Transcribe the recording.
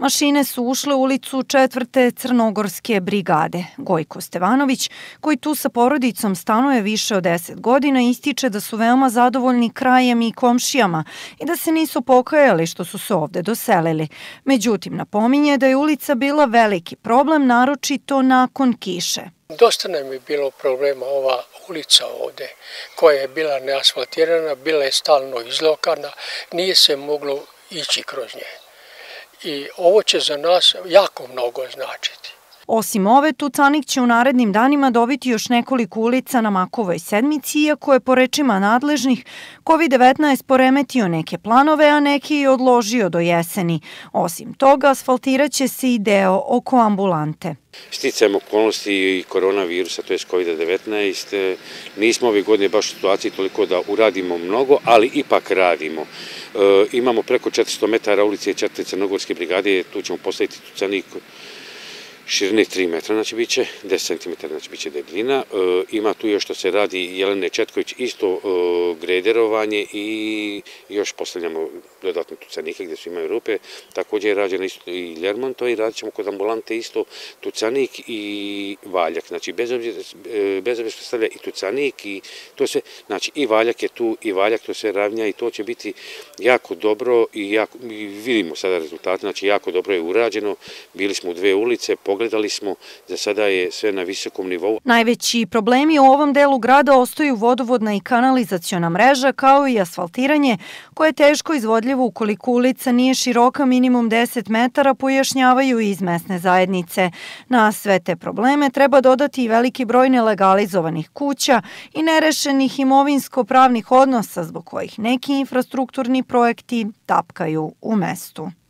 Mašine su ušle u ulicu 4. Crnogorske brigade. Gojko Stevanović, koji tu sa porodicom stanuje više od 10 godina, ističe da su veoma zadovoljni krajem i komšijama i da se nisu pokajali što su se ovde doselili. Međutim, napominje da je ulica bila veliki problem, naročito nakon kiše. Dosta nam je bilo problema ova ulica ovde, koja je bila neasfaltirana, bila je stalno izlokana, nije se moglo ići kroz nje. I ovo će za nas jako mnogo značiti. Osim ove, Tucanik će u narednim danima dobiti još nekoliko ulica na Makovoj sedmici, iako je po rečima nadležnih COVID-19 poremetio neke planove, a neki i odložio do jeseni. Osim toga, asfaltiraće se i deo oko ambulante. Sticajem okolnosti i koronavirusa, to je COVID-19, nismo ove godine baš u situaciji toliko da uradimo mnogo, ali ipak radimo. Imamo preko 400 metara ulice 4. Crnogorske brigade, tu ćemo postaviti tucanik širine 3 metra, znači bit će 10 cm, znači bit će debljina. Ima tu još što se radi Jelene Četković, isto grederovanje i još postavljamo dodatno tucanike gdje su imaju rupe. Također je rađeno isto i Ljermonto i radit ćemo kod ambulante isto tucanik i valjak. Znači bez obzira što stavlja i tucanik i to sve, znači i valjak je tu i valjak to sve ravnja i to će biti jako dobro i vidimo sada rezultate, znači jako dobro je urađeno. Bili smo u 2 ulice, pogledali smo, za sada je sve na visokom nivou. Najveći problemi u ovom delu grada ostaju vodovodna i kanalizaciona mreža, kao i asfaltiranje, koje je teško izvodljivo ukoliko ulica nije široka minimum 10 metara, pojašnjavaju iz mesne zajednice. Na sve te probleme treba dodati i veliki broj nelegalizovanih kuća i nerešenih imovinsko-pravnih odnosa, zbog kojih neki infrastrukturni projekti tapkaju u mestu.